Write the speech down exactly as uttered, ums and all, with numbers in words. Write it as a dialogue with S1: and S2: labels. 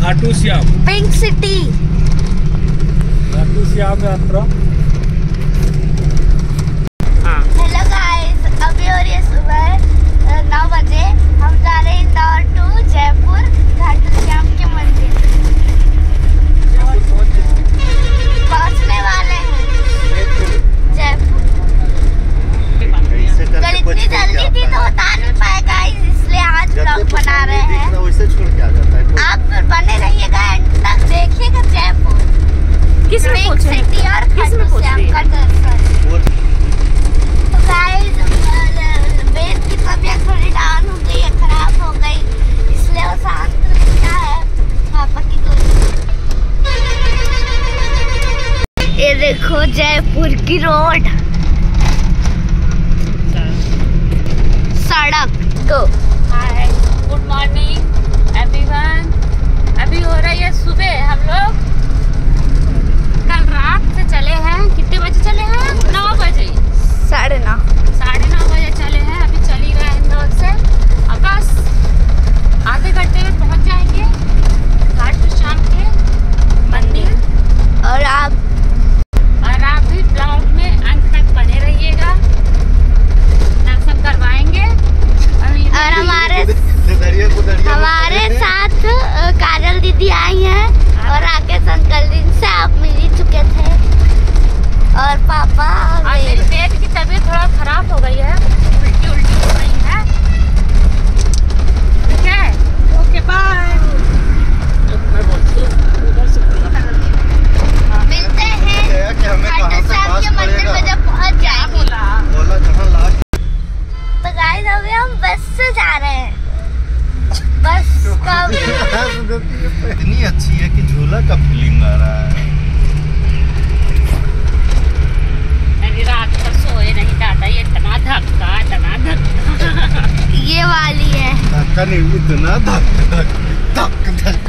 S1: Khatu Shyam,
S2: pink city,
S1: Khatu Shyam यात्रा। हाँ
S2: hello guys, अभी और ये सुबह नौ बजे हम जा रहे हैं इंदौर टू जयपुर खाटू श्याम के मंदिर। पहुंचने वाले हैं जयपुर। कल इतनी जल्दी थी तो बता नहीं पाए गाइस, इसलिए आज ब्लॉग बना रहे हैं। आप फिर बने रहिएगा, एंड तक देखिएगा जयपुर
S3: किस में
S2: पिंक सिटी और खाटू श्याम का दर्शन। तो गाइस वेद की तबीयत थोड़ी डाउन हो गई है, खराब हो गई, इसलिए वो शांत रहता है पापा की गोद। ये देखो जयपुर की रोड, सड़क। Go
S3: hi, good morning everyone. अभी हो रही है सुबह। हम लोग कल रात से चले हैं। कितने बजे चले हैं? नौ बजे,
S2: साढ़े नौ
S3: साढ़े नौ बजे चले हैं। अभी चल ही रहे हैं इंदौर से। अब बस आधे घंटे में पहुंच जाएंगे खाटू श्याम के मंदिर।
S2: और आप
S3: और आप भी ब्लॉग में अंत तक बने रहिएगा, दर्शन करवाएंगे।
S2: और हमारे हमारे साथ काजल दीदी आई हैं और राकेश अंकल, जिनसे आप मिल ही चुके थे, और पापा।
S3: आज मेरी पेट की तबीयत थोड़ा खराब हो गई है, उल्टी उल्टी हो रही है। ठीक है, ओके बाय।
S2: मिलते हैं खाटू श्याम के मंदिर में जब पहुंच जाएंगे। तो गाइस अभी हम बस से जा रहे हैं। बस का
S4: इतनी अच्छी है कि झूला का फीलिंग आ रहा है।
S3: मेरी रात को सोए नहीं दादा, ये इतना धक्का इतना धक्का।
S2: ये वाली है,
S4: धक्का नहीं, इतना धक धक धक धक